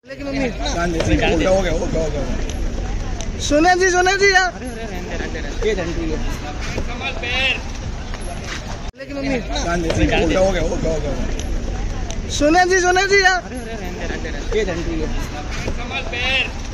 लेकिन मम्मी हो गया सुने जी यार लेकिन मम्मी हो गया सुने जी यार ये